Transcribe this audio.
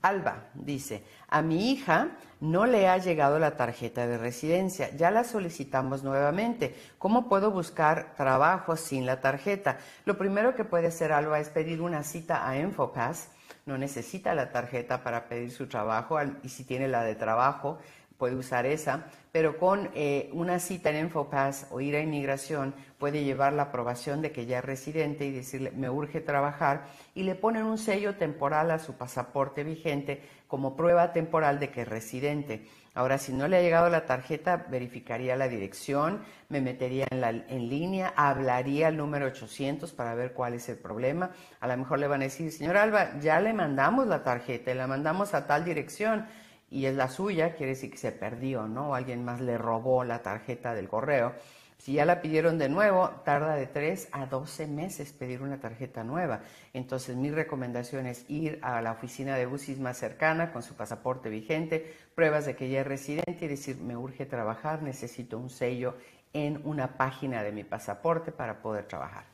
Alba dice, a mi hija no le ha llegado la tarjeta de residencia, ya la solicitamos nuevamente. ¿Cómo puedo buscar trabajo sin la tarjeta? Lo primero que puede hacer Alba es pedir una cita a Infopass. No necesita la tarjeta para pedir su trabajo y si tiene la de trabajo puede usar esa, pero con una cita en Infopass o ir a inmigración puede llevar la aprobación de que ya es residente y decirle me urge trabajar y le ponen un sello temporal a su pasaporte vigente como prueba temporal de que es residente. Ahora, si no le ha llegado la tarjeta, verificaría la dirección, me metería en línea, hablaría al número 800 para ver cuál es el problema. A lo mejor le van a decir, señor Alba, ya le mandamos la tarjeta, la mandamos a tal dirección y es la suya, quiere decir que se perdió, ¿no? O alguien más le robó la tarjeta del correo. Si ya la pidieron de nuevo, tarda de 3 a 12 meses pedir una tarjeta nueva. Entonces, mi recomendación es ir a la oficina de UCIS más cercana con su pasaporte vigente, pruebas de que ya es residente y decir, me urge trabajar, necesito un sello en una página de mi pasaporte para poder trabajar.